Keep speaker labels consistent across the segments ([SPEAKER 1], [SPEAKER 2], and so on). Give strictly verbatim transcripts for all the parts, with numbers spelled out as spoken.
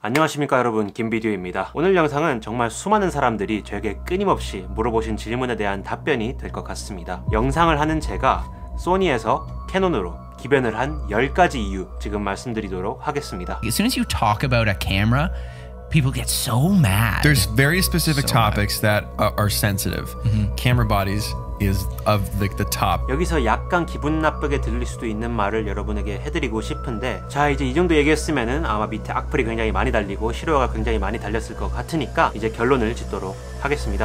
[SPEAKER 1] 안녕하십니까 여러분, 김비디오입니다. 오늘 영상은 정말 수많은 사람들이 저에게 끊임없이 물어보신 질문에 대한 답변이 될 것 같습니다. 영상을 하는 제가 소니에서 캐논으로 기변을 한 열 가지 이유 지금 말씀드리도록 하겠습니다.
[SPEAKER 2] As soon as you talk about a camera, people get so mad.
[SPEAKER 3] There's very specific
[SPEAKER 2] So
[SPEAKER 3] topics that are, are sensitive.
[SPEAKER 2] Mm-hmm.
[SPEAKER 3] Camera bodies is of the, the top.
[SPEAKER 1] 여기서 약간 기분 나쁘게 들릴 수도 있는 말을 여러분에게 해드리고 싶은데, 자 이제 이 정도 얘기했으면은 아마 밑에 악플이 굉장히 많이 달리고 싫어요가 굉장히 많이 달렸을 것 같으니까 이제 결론을 짓도록 하겠습니다.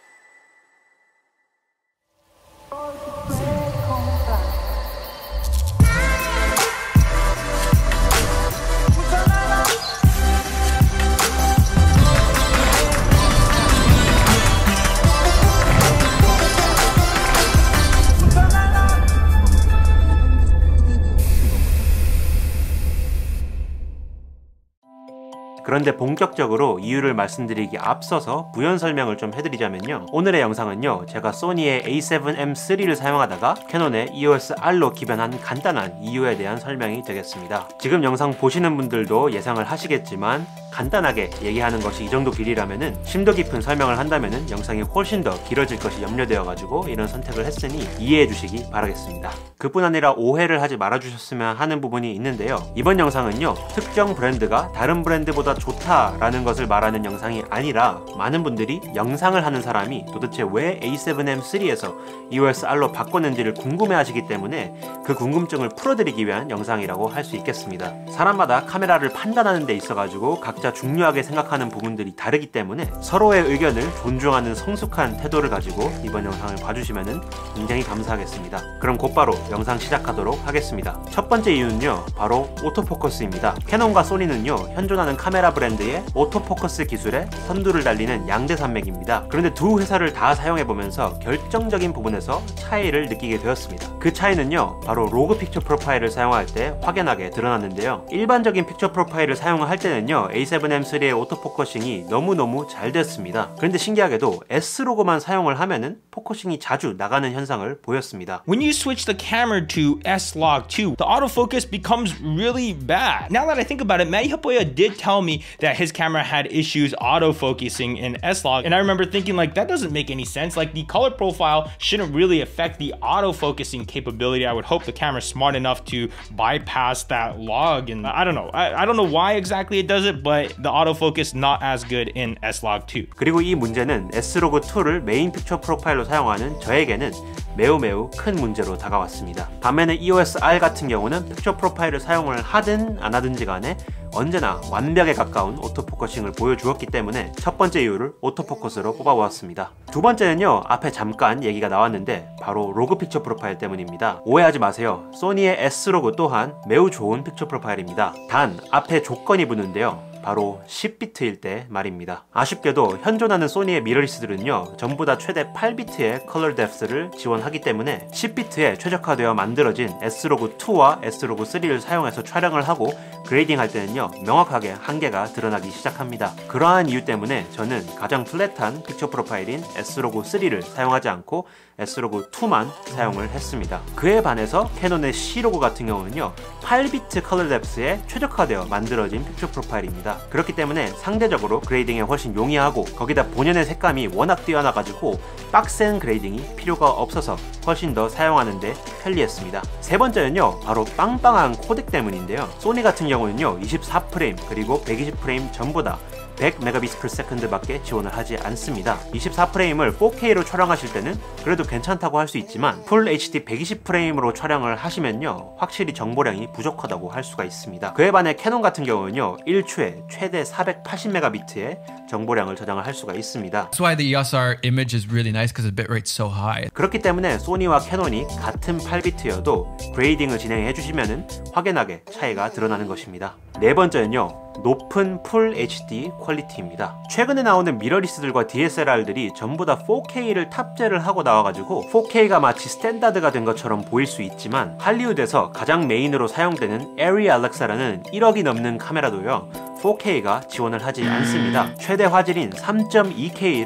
[SPEAKER 1] 그런데 본격적으로 이유를 말씀드리기 앞서서 부연 설명을 좀 해드리자면요, 오늘의 영상은요 제가 소니의 에이 세븐 엠 쓰리를 사용하다가 캐논의 이오에스 알로 기변한 간단한 이유에 대한 설명이 되겠습니다. 지금 영상 보시는 분들도 예상을 하시겠지만 간단하게 얘기하는 것이 이 정도 길이라면은 심도 깊은 설명을 한다면은 영상이 훨씬 더 길어질 것이 염려되어 가지고 이런 선택을 했으니 이해해 주시기 바라겠습니다. 그뿐 아니라 오해를 하지 말아 주셨으면 하는 부분이 있는데요, 이번 영상은요 특정 브랜드가 다른 브랜드보다 좋다라는 것을 말하는 영상이 아니라 많은 분들이 영상을 하는 사람이 도대체 왜 에이 세븐 엠 쓰리에서 이오에스 알로 바꿨는지를 궁금해 하시기 때문에 그 궁금증을 풀어드리기 위한 영상이라고 할 수 있겠습니다. 사람마다 카메라를 판단하는 데 있어 가지고 각자 중요하게 생각하는 부분들이 다르기 때문에 서로의 의견을 존중하는 성숙한 태도를 가지고 이번 영상을 봐주시면 굉장히 감사하겠습니다. 그럼 곧바로 영상 시작하도록 하겠습니다. 첫 번째 이유는요 바로 오토포커스입니다. 캐논과 소니는요 현존하는 카메라 브랜드의 오토포커스 기술에 선두를 달리는 양대 산맥입니다. 그런데 두 회사를 다 사용해보면서 결정적인 부분에서 차이를 느끼게 되었습니다. 그 차이는요 바로 로그 픽처 프로파일을 사용할 때 확연하게 드러났는데요, 일반적인 픽처 프로파일을 사용할 때는요 에이 세븐 엠 쓰리의 오토포커싱이 너무너무 잘 됐습니다. 그런데 신기하게도 S 로고만 사용을 하면은 포커싱이 자주 나가는 현상을 보였습니다.
[SPEAKER 4] When you switch the camera to S-Log two, the autofocus becomes really bad. Now that I think about it, Matty Hapoya did tell me that his camera had issues autofocusing in S-Log, and I remember thinking like that doesn't make any sense. Like the color profile shouldn't really affect the autofocusing capability. I would hope the camera's smart enough to bypass that log, and I don't know. I, I don't know why exactly it does it, but the autofocus not as good in S-Log two.
[SPEAKER 1] 그리고 이 문제는 S 로고 투를 메인 픽처 프로파일로 사용하는 저에게는 매우 매우 큰 문제로 다가왔습니다. 반면에 이오에스 알 같은 경우는 픽처 프로파일을 사용을 하든 안 하든지 간에 언제나 완벽에 가까운 오토포커싱을 보여주었기 때문에 첫 번째 이유를 오토포커스로 뽑아보았습니다. 두 번째는요 앞에 잠깐 얘기가 나왔는데 바로 로그 픽처 프로파일 때문입니다. 오해하지 마세요. 소니의 S 로고 또한 매우 좋은 픽처 프로파일입니다. 단 앞에 조건이 붙는데요, 바로 십 비트일 때 말입니다. 아쉽게도 현존하는 소니의 미러리스들은요 전부 다 최대 팔 비트의 컬러 뎁스를 지원하기 때문에 십 비트에 최적화되어 만들어진 S 로고 투와 S 로고 쓰리를 사용해서 촬영을 하고 그레이딩 할 때는요 명확하게 한계가 드러나기 시작합니다. 그러한 이유 때문에 저는 가장 플랫한 픽처 프로파일인 S 로고 쓰리를 사용하지 않고 S 로고 투만 사용을 했습니다. 그에 반해서 캐논의 C 로고 같은 경우는요 팔 비트 컬러 뎁스에 최적화되어 만들어진 픽처 프로파일입니다. 그렇기 때문에 상대적으로 그레이딩에 훨씬 용이하고 거기다 본연의 색감이 워낙 뛰어나가지고 빡센 그레이딩이 필요가 없어서 훨씬 더 사용하는데 편리했습니다. 세 번째는요 바로 빵빵한 코덱 때문인데요, 소니 같은 경우는요 이십사 프레임 그리고 백이십 프레임 전부 다 백 메가비트 퍼 세컨드 밖에 지원을 하지 않습니다. 이십사 프레임을 포 케이로 촬영하실 때는 그래도 괜찮다고 할 수 있지만 풀 에이치디 백이십 프레임으로 촬영을 하시면요 확실히 정보량이 부족하다고 할 수가 있습니다. 그에 반해 캐논 같은 경우는요 일 초에 최대 사백팔십 메가비트의 정보량을 저장을 할 수가 있습니다.
[SPEAKER 2] That's why the E S R image is really nice because the bitrate's so high.
[SPEAKER 1] 그렇기 때문에 소니와 캐논이 같은 팔 비트여도 그레이딩을 진행해 주시면은 확연하게 차이가 드러나는 것입니다. 네 번째는요 높은 풀 에이치디 퀄리티입니다. 최근에 나오는 미러리스들과 디에스엘알들이 전부 다 포 케이를 탑재를 하고 나와가지고 포 케이가 마치 스탠다드가 된 것처럼 보일 수 있지만 할리우드에서 가장 메인으로 사용되는 에리 알렉사라는 일억이 넘는 카메라도요 포 케이가 지원을 하지 않습니다. 최대 화질인 삼 점 이 케이를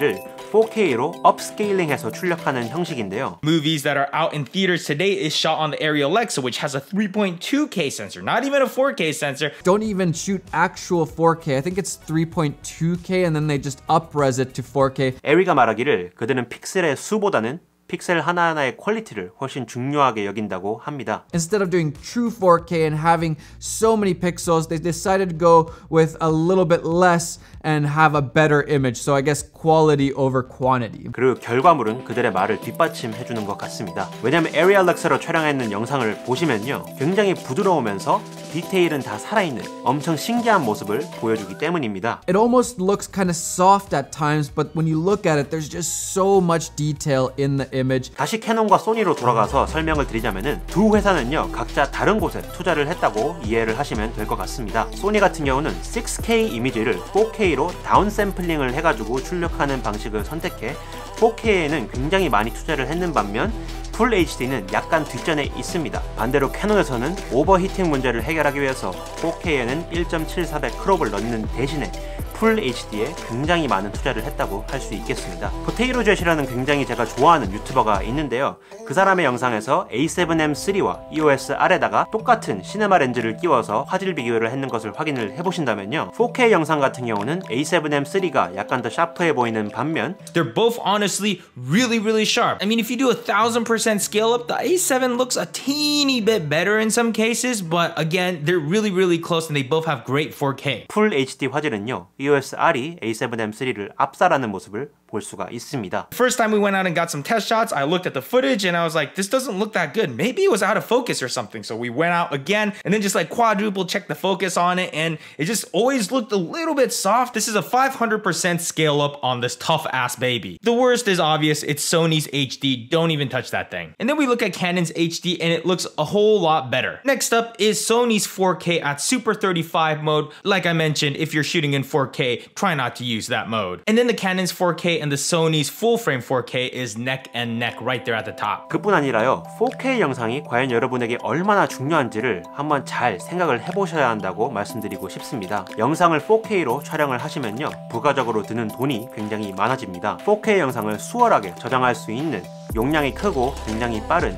[SPEAKER 1] 포케이로 업스케일링해서 출력하는 형식인데요.
[SPEAKER 4] Movies that are out in theaters today is shot on the Arri Alexa, which has a three point two K sensor, not even a four K sensor.
[SPEAKER 5] Don't even shoot actual four K. I think it's three point two K and then they just up-res it to four K.
[SPEAKER 1] 에리가 말하기를 그들은 픽셀의 수보다는 픽셀 하나하나의 퀄리티를 훨씬 중요하게 여긴다고 합니다.
[SPEAKER 5] Instead of doing true four K and having so many pixels, they decided to go with a little bit less and have a better image. So I guess quality over quantity.
[SPEAKER 1] 그리고 결과물은 그들의 말을 뒷받침해 주는 것 같습니다. 왜냐면 Arri Alexa로 촬영했는 영상을 보시면요, 굉장히 부드러우면서 디테일은 다 살아있는 엄청 신기한 모습을 보여주기 때문입니다.
[SPEAKER 5] It almost looks kind of soft at times, but when you look at it, there's just so much detail in the image.
[SPEAKER 1] 다시 캐논과 소니로 돌아가서 설명을 드리자면은 두 회사는요, 각자 다른 곳에 투자를 했다고 이해를 하시면 될 것 같습니다. 소니 같은 경우는 식스 케이 이미지를 포 케이로 다운 샘플링을 해가지고 출력하는 방식을 선택해 포 케이에는 굉장히 많이 투자를 했는 반면 풀 에이치디는 약간 뒷전에 있습니다. 반대로 캐논에서는 오버히팅 문제를 해결하기 위해서 포 케이에는 일 점 칠사공 크롭을 넣는 대신에 풀 에이치디에 굉장히 많은 투자를 했다고 할 수 있겠습니다. 포테이로 젯이라는 굉장히 제가 좋아하는 유튜버가 있는데요. 그 사람의 영상에서 에이 세븐 엠 쓰리와 이오에스 알에다가 똑같은 시네마 렌즈를 끼워서 화질 비교를 했는 것을 확인을 해보신다면요, 포 케이 영상 같은 경우는 에이 세븐 엠 쓰리가 약간 더 샤프해 보이는 반면
[SPEAKER 4] They're both honestly really, really sharp. I mean, if you do a thousand percent scale up, the A seven looks a teeny bit better in some cases, but again, they're really, really close and they both have great four K.
[SPEAKER 1] 풀 에이치디 화질은요, 이오에스 알이 에이 세븐 엠 쓰리를 압살하는 모습을 볼 수가 있습니다.
[SPEAKER 4] First time we went out and got some test shots, I looked at the footage and I was like, this doesn't look that good. Maybe it was out of focus or something. So we went out again and then just like quadruple checked the focus on it and it just always looked a little bit soft. This is a five hundred percent scale up on this tough ass baby. The worst is obvious. It's Sony's H D. Don't even touch that thing. And then we look at Canon's H D and it looks a whole lot better. Next up is Sony's four K at Super thirty-five mode. Like I mentioned, if you're shooting in four K, try not to use that mode. And then the Canon's four K and the Sony's full frame four K is neck and neck right there at the top.
[SPEAKER 1] 그뿐 아니라요, 포 케이 영상이 과연 여러분에게 얼마나 중요한지를 한번 잘 생각을 해보셔야 한다고 말씀드리고 싶습니다. 영상을 포 케이로 촬영을 하시면요, 부가적으로 드는 돈이 굉장히 많아집니다. 포 케이 영상을 수월하게 저장할 수 있는 용량이 크고 굉장히 빠른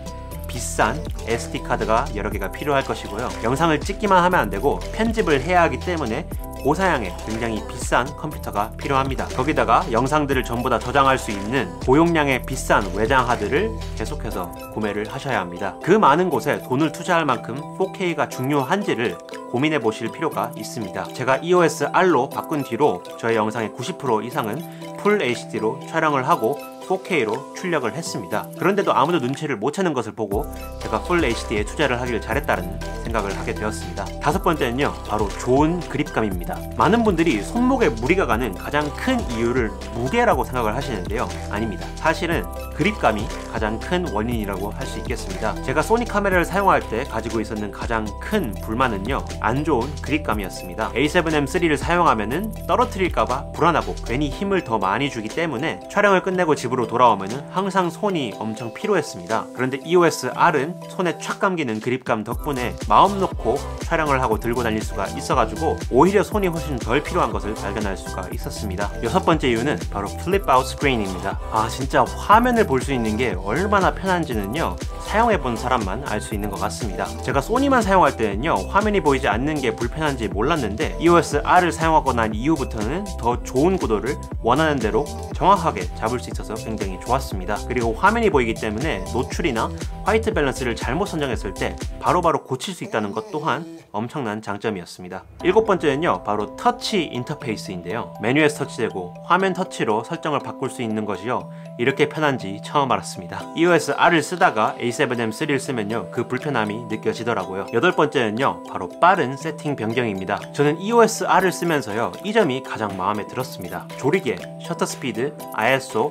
[SPEAKER 1] 비싼 에스디 카드가 여러 개가 필요할 것이고요. 영상을 찍기만 하면 안 되고 편집을 해야 하기 때문에 고사양의 굉장히 비싼 컴퓨터가 필요합니다. 거기다가 영상들을 전부 다 저장할 수 있는 고용량의 비싼 외장 하드를 계속해서 구매를 하셔야 합니다. 그 많은 곳에 돈을 투자할 만큼 포 케이가 중요한지를 고민해 보실 필요가 있습니다. 제가 이오에스 알로 바꾼 뒤로 저의 영상의 구십 퍼센트 이상은 풀 에이치디로 촬영을 하고 포 케이로 출력을 했습니다. 그런데도 아무도 눈치를 못 채는 것을 보고 제가 풀 에이치디에 투자를 하길 잘했다는 생각을 하게 되었습니다. 다섯 번째는요, 바로 좋은 그립감입니다. 많은 분들이 손목에 무리가 가는 가장 큰 이유를 무게라고 생각을 하시는데요, 아닙니다. 사실은 그립감이 가장 큰 원인이라고 할 수 있겠습니다. 제가 소니 카메라를 사용할 때 가지고 있었는 가장 큰 불만은요, 안 좋은 그립감이었습니다. 에이 세븐 엠 쓰리를 사용하면은 떨어뜨릴까봐 불안하고 괜히 힘을 더 많이 주기 때문에 촬영을 끝내고 집으로 돌아오면은 항상 손이 엄청 피로했습니다. 그런데 이오에스 알은 손에 촥 감기는 그립감 덕분에 마음 놓고 촬영을 하고 들고 다닐 수가 있어가지고 오히려 손이 훨씬 덜 필요한 것을 발견할 수가 있었습니다. 여섯 번째 이유는 바로 플립 아웃 스크린입니다. 아, 진짜 화면을 볼 수 있는 게 얼마나 편한지는요, 사용해본 사람만 알 수 있는 것 같습니다. 제가 소니만 사용할 때는요, 화면이 보이지 않는 게 불편한지 몰랐는데 이오에스 알을 사용하고 난 이후부터는 더 좋은 구도를 원하는 대로 정확하게 잡을 수 있어서 굉장히 좋았습니다. 그리고 화면이 보이기 때문에 노출이나 화이트 밸런스를 잘못 선정했을 때 바로바로 고칠 수 있다는 것 또한 엄청난 장점이었습니다. 일곱 번째는요, 바로 터치 인터페이스인데요. 메뉴에서 터치되고 화면 터치로 설정을 바꿀 수 있는 것이요, 이렇게 편한지 처음 알았습니다. 이오에스 알을 쓰다가 에이 세븐 엠 쓰리를 쓰면요, 그 불편함이 느껴지더라고요. 여덟 번째는요, 바로 빠른 세팅 변경입니다. 저는 이오에스 알을 쓰면서요, 이 점이 가장 마음에 들었습니다. 조리개, 셔터 스피드, 아이에스오, 화이트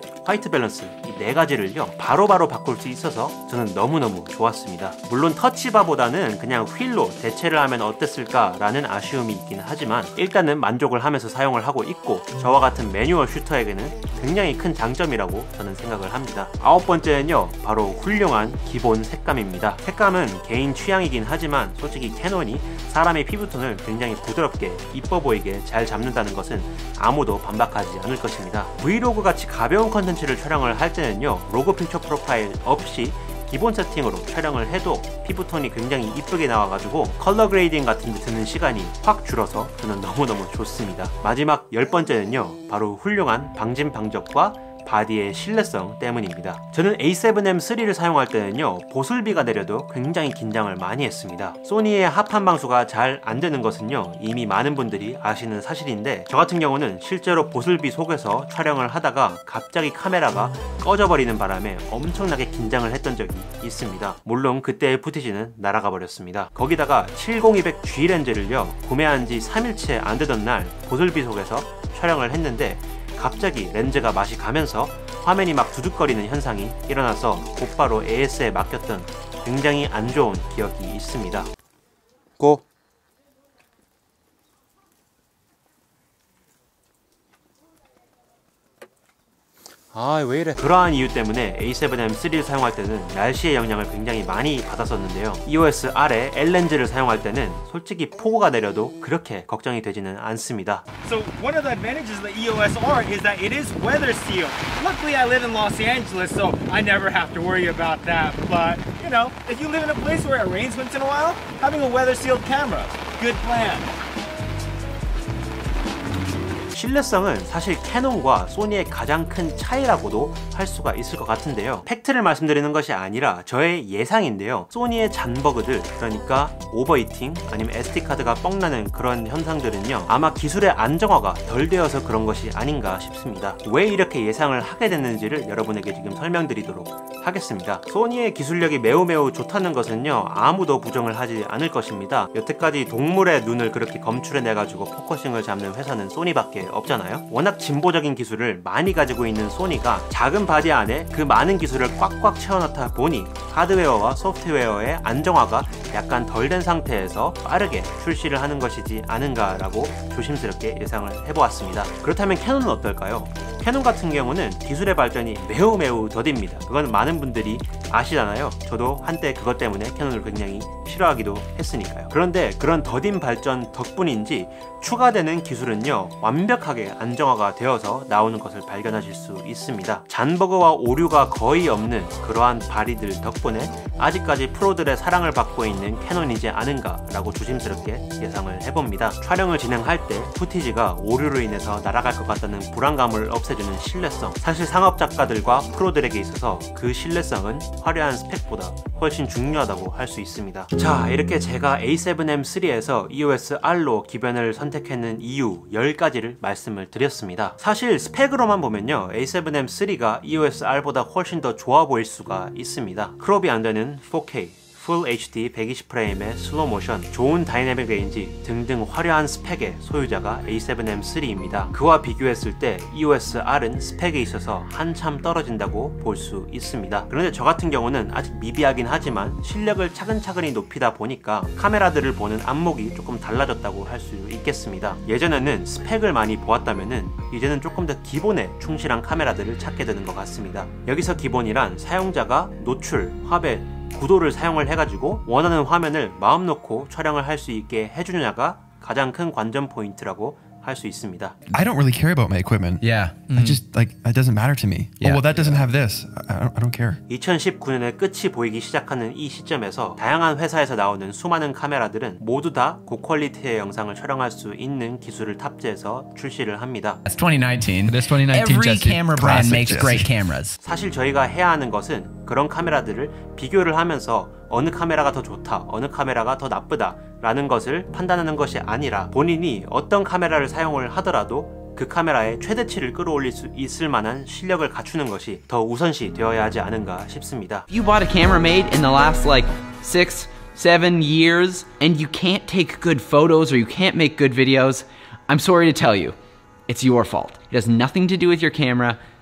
[SPEAKER 1] 화이트 밸런스 이 네 가지를요 바로바로 바꿀 수 있어서 저는 너무너무 좋았습니다. 물론 터치바보다는 그냥 휠로 대체를 하면 어땠을까 라는 아쉬움이 있긴 하지만 일단은 만족을 하면서 사용을 하고 있고 저와 같은 매뉴얼 슈터에게는 굉장히 큰 장점이라고 저는 생각을 합니다. 아홉 번째는요 바로 훌륭한 기본 색감입니다. 색감은 개인 취향이긴 하지만 솔직히 캐논이 사람의 피부톤을 굉장히 부드럽게 이뻐 보이게 잘 잡는다는 것은 아무도 반박하지 않을 것입니다. 브이로그 같이 가벼운 컨텐츠를 촬영을 할 때는요 로고 픽처 프로파일 없이 기본 세팅으로 촬영을 해도 피부톤이 굉장히 이쁘게 나와가지고 컬러 그레이딩 같은 데 드는 시간이 확 줄어서 저는 너무너무 좋습니다. 마지막 열 번째는요 바로 훌륭한 방진 방적과 바디의 신뢰성 때문입니다. 저는 에이 세븐 엠 쓰리를 사용할 때는요 보슬비가 내려도 굉장히 긴장을 많이 했습니다. 소니의 합판 방수가 잘 안되는 것은요 이미 많은 분들이 아시는 사실인데 저 같은 경우는 실제로 보슬비 속에서 촬영을 하다가 갑자기 카메라가 꺼져버리는 바람에 엄청나게 긴장을 했던 적이 있습니다. 물론 그때의 푸티지는 날아가 버렸습니다. 거기다가 칠공이백 지 렌즈를요 구매한 지 삼 일째 안되던 날 보슬비 속에서 촬영을 했는데 갑자기 렌즈가 맛이 가면서 화면이 막 두둑거리는 현상이 일어나서 곧바로 에이에스에 맡겼던 굉장히 안 좋은 기억이 있습니다. 고! 아 왜 이래. 그러한 이유 때문에 에이 세븐 엠 쓰리를 사용할 때는 날씨의 영향을 굉장히 많이 받았었는데요 이오에스 알의 L 렌즈를 사용할 때는 솔직히 폭우가 내려도 그렇게 걱정이 되지는 않습니다.
[SPEAKER 6] So one of the advantages of the E O S R is that it is weather sealed. Luckily I live in Los Angeles so I never have to worry about that. But you know, if you live in a place where it rains once in a while, having a weather sealed camera, good plan.
[SPEAKER 1] 신뢰성은 사실 캐논과 소니의 가장 큰 차이라고도 할 수가 있을 것 같은데요 팩트를 말씀드리는 것이 아니라 저의 예상인데요 소니의 잔버그들 그러니까 오버히팅 아니면 에스디카드가 뻥나는 그런 현상들은요 아마 기술의 안정화가 덜 되어서 그런 것이 아닌가 싶습니다. 왜 이렇게 예상을 하게 됐는지를 여러분에게 지금 설명드리도록 하겠습니다. 소니의 기술력이 매우 매우 좋다는 것은요 아무도 부정을 하지 않을 것입니다. 여태까지 동물의 눈을 그렇게 검출해내가지고 포커싱을 잡는 회사는 소니밖에 없잖아요. 워낙 진보적인 기술을 많이 가지고 있는 소니가 작은 바디 안에 그 많은 기술을 꽉꽉 채워넣다 보니 하드웨어와 소프트웨어의 안정화가 약간 덜 된 상태에서 빠르게 출시를 하는 것이지 않은가 라고 조심스럽게 예상을 해보았습니다. 그렇다면 캐논은 어떨까요? 캐논 같은 경우는 기술의 발전이 매우 매우 더딥니다. 그건 많은 분들이 아시잖아요. 저도 한때 그것 때문에 캐논을 굉장히 싫어하기도 했으니까요. 그런데 그런 더딘 발전 덕분인지 추가되는 기술은요 완벽하게 안정화가 되어서 나오는 것을 발견하실 수 있습니다. 잔버그와 오류가 거의 없는 그러한 발휘들 덕분에 아직까지 프로들의 사랑을 받고 있는 캐논이지 않은가 라고 조심스럽게 예상을 해봅니다. 촬영을 진행할 때 푸티지가 오류로 인해서 날아갈 것 같다는 불안감을 없애주는 신뢰성, 사실 상업작가들과 프로들에게 있어서 그 신뢰성은 화려한 스펙보다 훨씬 중요하다고 할 수 있습니다. 자, 이렇게 제가 에이 세븐 엠 쓰리에서 이오에스 알로 기변을 선택했는 이유 열 가지를 말씀을 드렸습니다. 사실 스펙으로만 보면요 에이 세븐 엠 쓰리가 이오에스 알보다 훨씬 더 좋아 보일 수가 있습니다. 크롭이 안되는 포 케이, 풀 에이치디 백이십 프레임의 슬로우 모션, 좋은 다이내믹 레인지 등등 화려한 스펙의 소유자가 에이 세븐 엠 쓰리입니다. 그와 비교했을 때 이오에스 알은 스펙에 있어서 한참 떨어진다고 볼 수 있습니다. 그런데 저 같은 경우는 아직 미비하긴 하지만 실력을 차근차근히 높이다 보니까 카메라들을 보는 안목이 조금 달라졌다고 할 수 있겠습니다. 예전에는 스펙을 많이 보았다면은 이제는 조금 더 기본에 충실한 카메라들을 찾게 되는 것 같습니다. 여기서 기본이란 사용자가 노출, 화배, 구도를 사용을 해가지고 원하는 화면을 마음 놓고 촬영을 할 수 있게 해주느냐가 가장 큰 관전 포인트라고 할 수 있습니다.
[SPEAKER 3] I don't really care about my equipment.
[SPEAKER 2] Yeah.
[SPEAKER 3] I just like it doesn't matter to me.
[SPEAKER 2] Yeah.
[SPEAKER 3] Oh well, that doesn't have this. I don't, I don't care.
[SPEAKER 1] 이천십구 년에 끝이 보이기 시작하는 이 시점에서 다양한 회사에서 나오는 수많은 카메라들은 모두 다 고퀄리티의 영상을 촬영할 수 있는 기술을 탑재해서 출시를 합니다.
[SPEAKER 2] That's twenty nineteen.
[SPEAKER 3] It is twenty nineteen,
[SPEAKER 2] Every
[SPEAKER 3] Jesse.
[SPEAKER 2] camera brand
[SPEAKER 3] Classic
[SPEAKER 2] makes
[SPEAKER 3] Jesse.
[SPEAKER 2] great cameras.
[SPEAKER 1] 사실 저희가 해야 하는 것은 그런 카메라들을 비교를 하면서 어느 카메라가 더 좋다, 어느 카메라가 더 나쁘다 라는 것을 판단하는 것이 아니라 본인이 어떤 카메라를 사용을 하더라도 그 카메라의 최대치를 끌어올릴 수 있을 만한 실력을 갖추는 것이 더 우선시 되어야 하지 않은가 싶습니다.
[SPEAKER 7] If you bought a camera made in the last like six, seven years and you can't take good photos or you can't make good videos, I'm sorry to tell you, it's your fault. It has nothing to do with your camera.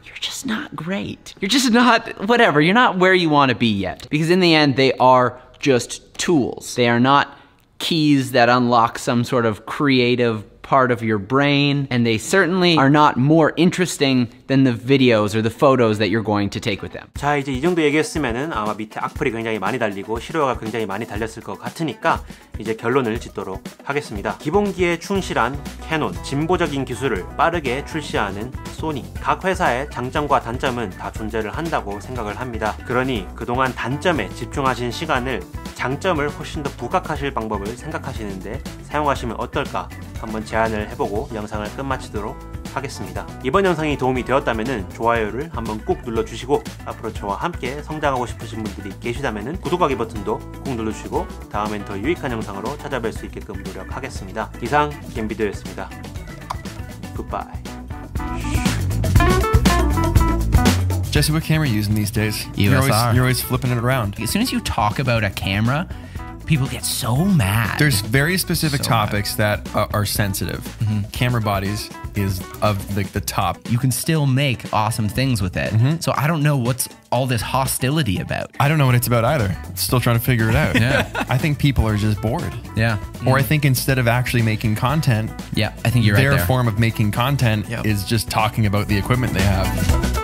[SPEAKER 7] you're just not great. You're just not, whatever, you're not where you want to be yet. Because in the end, they are just tools. They are not keys that unlock some sort of creative part of your brain, and they certainly are not more interesting than the videos or the photos that you're going to take with them.
[SPEAKER 1] 자, 이제 이 정도 얘기했으면은 아마 밑에 악플이 굉장히 많이 달리고 실효가 굉장히 많이 달렸을 것 같으니까 이제 결론을 짓도록 하겠습니다. 기본기에 충실한 캐논, 진보적인 기술을 빠르게 출시하는 소니. 각 회사의 장점과 단점은 다 존재를 한다고 생각을 합니다. 그러니 그동안 단점에 집중하신 시간을 장점을 훨씬 더 부각하실 방법을 생각하시는데 사용하시면 어떨까 한번 제안을 해보고 영상을 끝마치도록 하겠습니다. 이번 영상이 도움이 되었다면 좋아요를 한번 꾹 눌러주시고 앞으로 저와 함께 성장하고 싶으신 분들이 계시다면 구독하기 버튼도 꾹 눌러주시고 다음엔 더 유익한 영상으로 찾아뵐 수 있게끔 노력하겠습니다. 이상 겜비디오였습니다. 굿바이.
[SPEAKER 3] Jesse, what camera are you using these days? You're
[SPEAKER 2] U S R.
[SPEAKER 3] always, you're always flipping it around.
[SPEAKER 2] As soon as you talk about a camera, people get so mad.
[SPEAKER 3] There's very specific
[SPEAKER 2] So
[SPEAKER 3] topics that uh, are sensitive. Camera bodies is of the, the top.
[SPEAKER 2] You can still make awesome things with it. So I don't know what's all this hostility about.
[SPEAKER 3] I don't know what it's about either. Still trying to figure it out.
[SPEAKER 2] Yeah.
[SPEAKER 3] I think people are just bored.
[SPEAKER 2] Yeah.
[SPEAKER 3] Or I think instead of actually making content,
[SPEAKER 2] Yeah, I think you're
[SPEAKER 3] their
[SPEAKER 2] right there.
[SPEAKER 3] form of making content
[SPEAKER 2] Yep.
[SPEAKER 3] is just talking about the equipment they have.